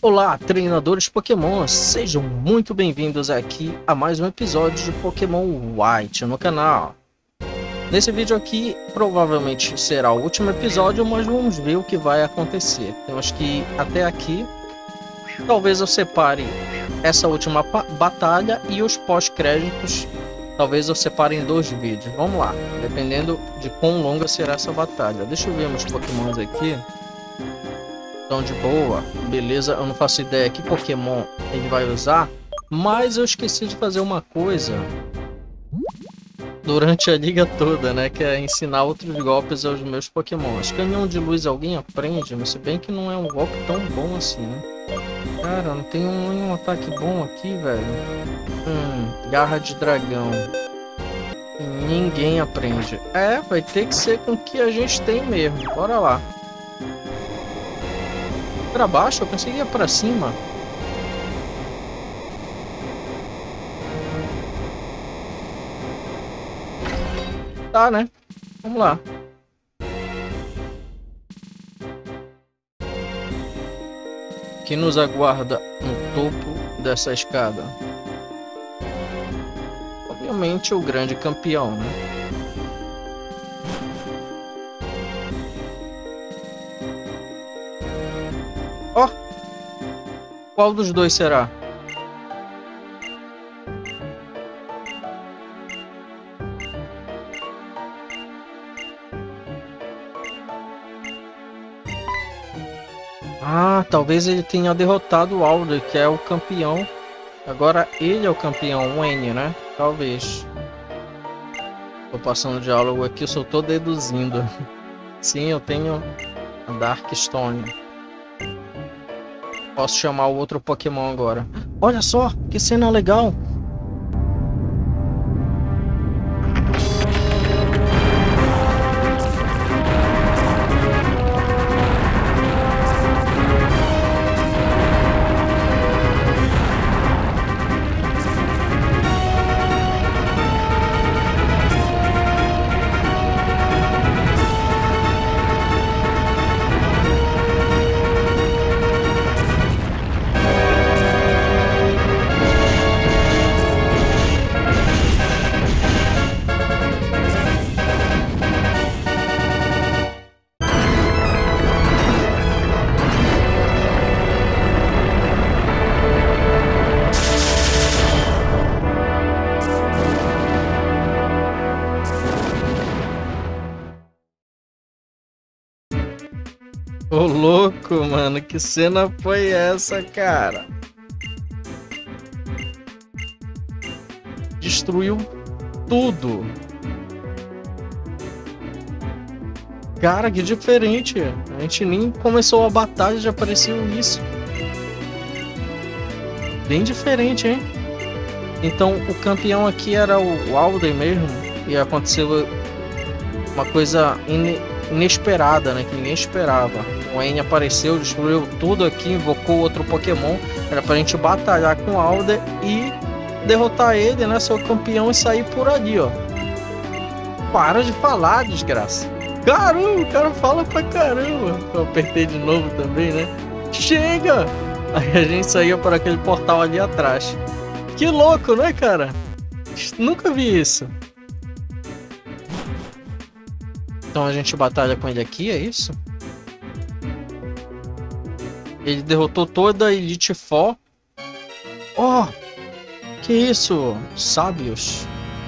Olá, treinadores Pokémon, sejam muito bem-vindos aqui a mais um episódio de Pokémon White no canal. Nesse vídeo aqui, provavelmente será o último episódio, mas vamos ver o que vai acontecer. Temos que ir até aqui. Talvez eu separe essa última batalha e os pós-créditos. Talvez eu separe em dois vídeos. Vamos lá, dependendo de quão longa será essa batalha. Deixa eu ver meus Pokémons aqui. Estão de boa, beleza. Eu não faço ideia que Pokémon ele vai usar, mas eu esqueci de fazer uma coisa durante a liga toda, né? Que é ensinar outros golpes aos meus Pokémons. Canhão de luz alguém aprende, mas se bem que não é um golpe tão bom assim, né? Cara, não tem nenhum ataque bom aqui, velho. Garra de dragão. Ninguém aprende. É, vai ter que ser com o que a gente tem mesmo. Bora lá. Pra baixo? Eu pensei que ia pra cima. Tá, né? Vamos lá. Que nos aguarda no topo dessa escada? Obviamente o grande campeão, né? Ó! Qual dos dois será? Ah, talvez ele tenha derrotado o Alder, que é o campeão. Agora ele é o campeão, o N, né? Talvez. Tô passando o diálogo aqui, eu só tô deduzindo. Sim, eu tenho a Darkstone. Posso chamar o outro Pokémon agora. Olha só, que cena legal! Ô louco, mano, que cena foi essa, cara? Destruiu tudo. Cara, que diferente. A gente nem começou a batalha, já apareceu isso. Bem diferente, hein? Então o campeão aqui era o Alder mesmo. E aconteceu uma coisa inesperada, né? Que ninguém esperava. O N apareceu, destruiu tudo aqui, invocou outro Pokémon. Era pra gente batalhar com o Alder e derrotar ele, né? Ser o campeão e sair por ali, ó. Para de falar, desgraça. Caramba, o cara fala pra caramba. Eu apertei de novo também, né? Chega! Aí a gente saiu por aquele portal ali atrás. Que louco, né, cara? Nunca vi isso. Então a gente batalha com ele aqui, é isso? Ele derrotou toda a Elite Four. Oh! Que isso? Sábios.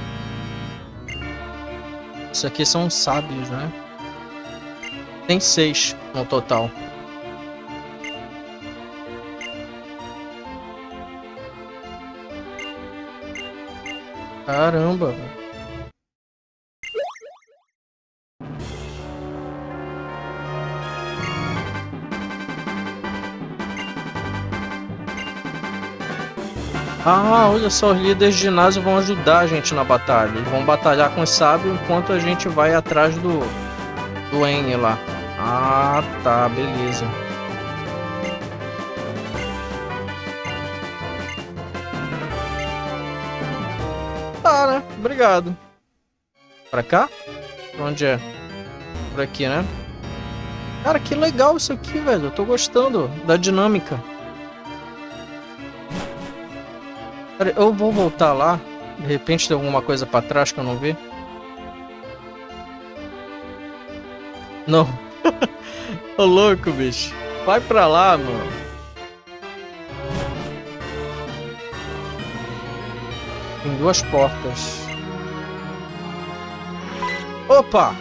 Isso aqui são sábios, né? Tem 6 no total. Caramba, velho. Ah, olha só, os líderes de ginásio vão ajudar a gente na batalha. Eles vão batalhar com o sábio enquanto a gente vai atrás do N lá. Ah, tá, beleza. Tá, né? Obrigado. Pra cá? Pra onde é? Por aqui, né? Cara, que legal isso aqui, velho. Eu tô gostando da dinâmica. Pera aí, eu vou voltar lá. De repente tem alguma coisa pra trás que eu não vi. Não. Ô louco, bicho. Vai pra lá, mano. Tem duas portas. Opa!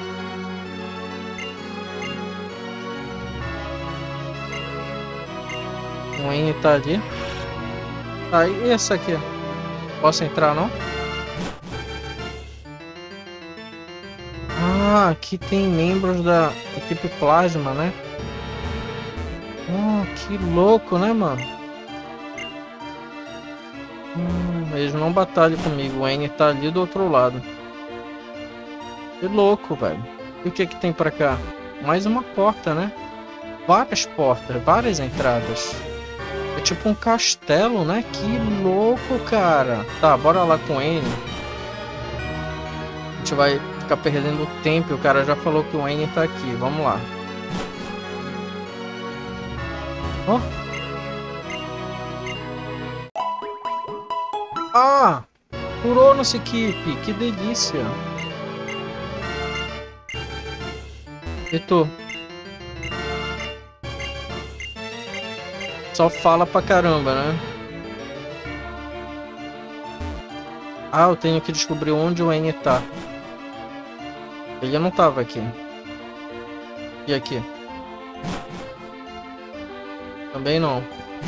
O N tá ali. Tá, e essa aqui? Posso entrar, não? Ah, aqui tem membros da equipe Plasma, né? Oh, que louco, né, mano? Eles não batalham comigo. O N tá ali do outro lado. Que louco, velho. E o que que tem pra cá? Mais uma porta, né? Várias portas, várias entradas. É tipo um castelo, né? Que louco, cara. Tá, bora lá com o N. A gente vai ficar perdendo tempo. O cara já falou que o N tá aqui. Vamos lá. Ó. Ah! Curou nossa equipe. Que delícia. E tu? Só fala pra caramba, né? Ah, eu tenho que descobrir onde o N tá. Ele não tava aqui. E aqui? Também não.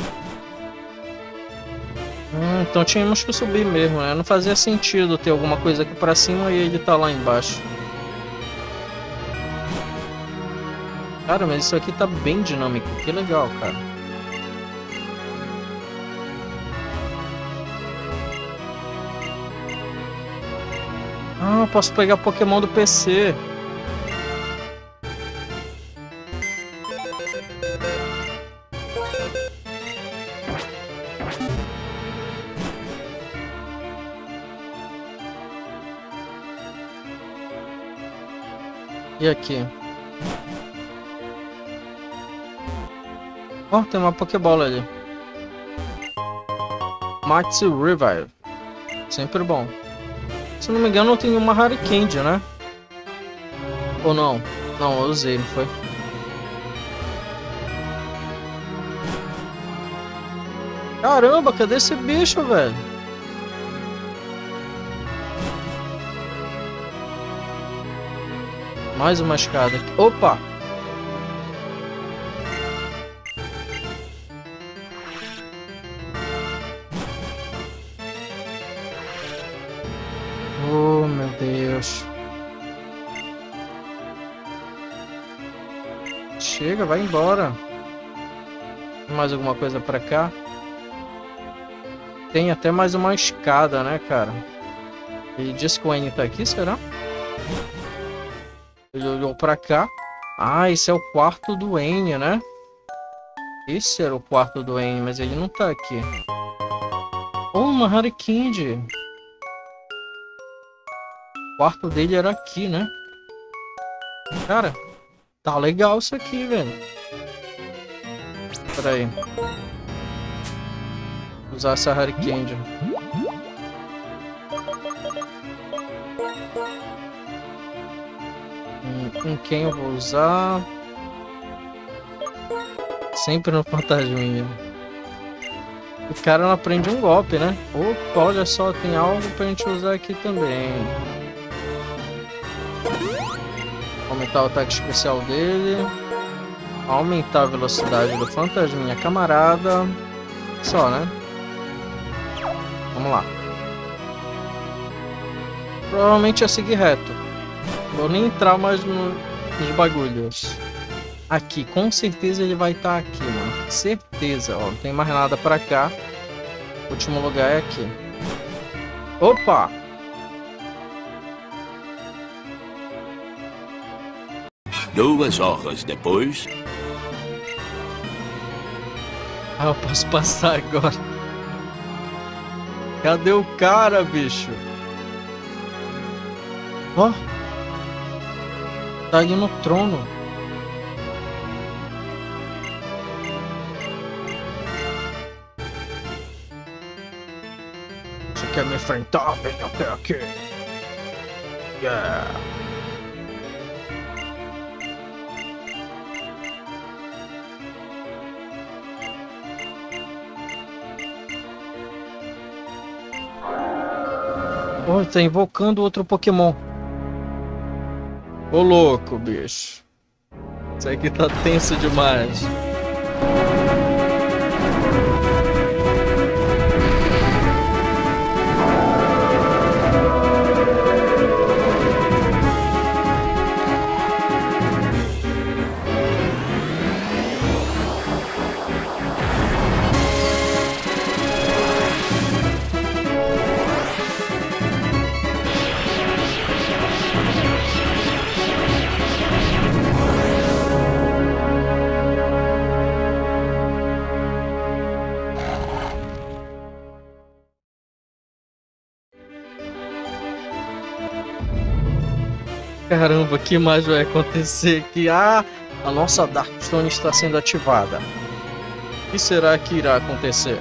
Então tínhamos que subir mesmo, né? Não fazia sentido ter alguma coisa aqui pra cima e ele tá lá embaixo. Cara, mas isso aqui tá bem dinâmico. Que legal, cara. Ah, eu posso pegar Pokémon do PC. E aqui? Ó, tem uma Pokébola ali. Maxi Revive. Sempre bom. Se não me engano, eu tenho uma Harikand, né? Ou não? Não, eu usei, não foi? Caramba, cadê esse bicho, velho? Mais uma escada aqui. Opa! Oh, meu Deus. Chega, vai embora. Mais alguma coisa pra cá? Tem até mais uma escada, né, cara? Ele disse que o N tá aqui, será? Ele olhou pra cá. Ah, esse é o quarto do N, né? Esse era o quarto do N, mas ele não tá aqui. Oh, uma Harikand. O quarto dele era aqui, né? Cara, tá legal isso aqui, velho. Pera aí. Vou usar essa Harikand. Com quem eu vou usar? Sempre no fantasminha. O cara não aprende um golpe, né? Opa, olha só, tem algo pra gente usar aqui também. Aumentar o ataque especial dele. Aumentar a velocidade do fantasminha camarada. Só, né? Vamos lá. Provavelmente ia seguir reto. Vou nem entrar mais nos bagulhos. Aqui, com certeza ele vai estar aqui, mano. Certeza, ó. Não tem mais nada pra cá. O último lugar é aqui. Opa! Duas horas depois. Ah, eu posso passar agora. Cadê o cara, bicho? Ó. Tá ali no trono. quer me enfrentar? Vem até aqui. Yeah. Oh, tá invocando outro Pokémon. Ô louco, bicho. Isso aqui tá tenso demais. Caramba, o que mais vai acontecer aqui? Ah, a nossa Darkstone está sendo ativada. O que será que irá acontecer?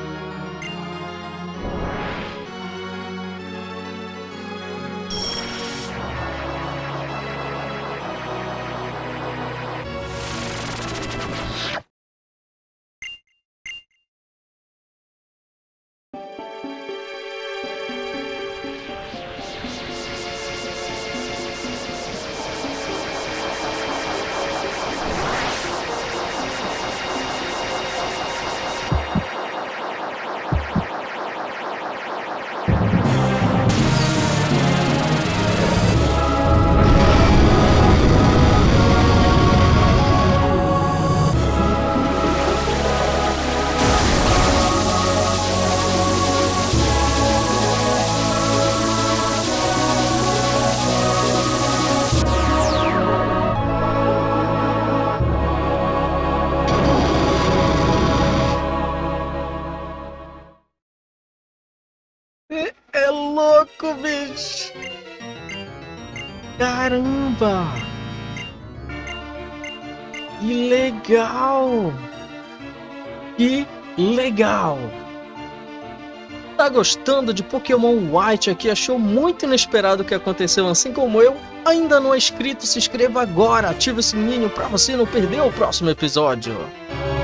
É louco, bicho! Caramba! Que legal! Que legal! Tá gostando de Pokémon White aqui? Achou muito inesperado o que aconteceu, assim como eu? Ainda não é inscrito? Se inscreva agora, ative o sininho para você não perder o próximo episódio.